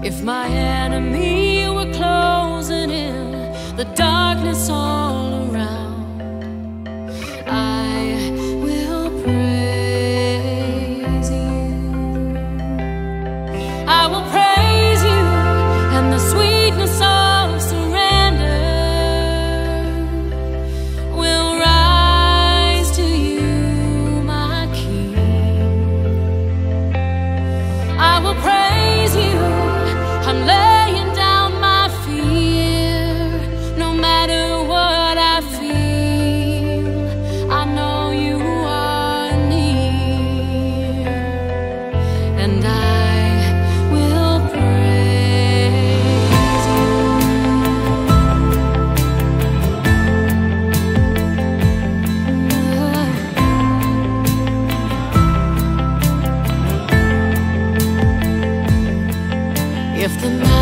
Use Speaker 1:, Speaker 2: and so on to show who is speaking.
Speaker 1: If my enemy were closing in, the darkness all around, I will praise you. I will praise you, and the sweetness of surrender will rise to you, my King. I will praise you. I'm laying down my fear. No matter what I feel, I know you are near, and I will praise you. If the